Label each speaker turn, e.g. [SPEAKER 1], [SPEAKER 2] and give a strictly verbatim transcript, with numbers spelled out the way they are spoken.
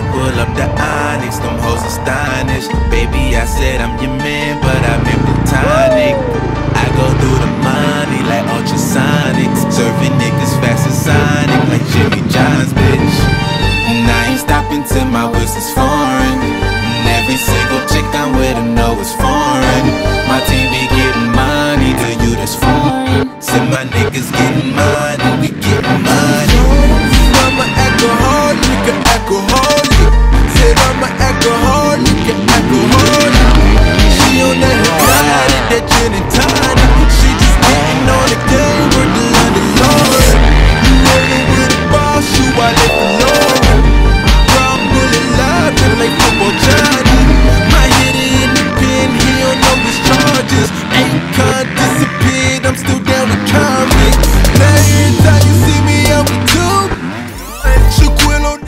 [SPEAKER 1] I pull up the Onyx, them hoes astonished. Baby, I said I'm your man, but I'm in platonic. I go through the money like ultrasonic, serving niggas fast as Sonic like Jimmy John's, bitch. And I ain't stopping till my wheels is falling.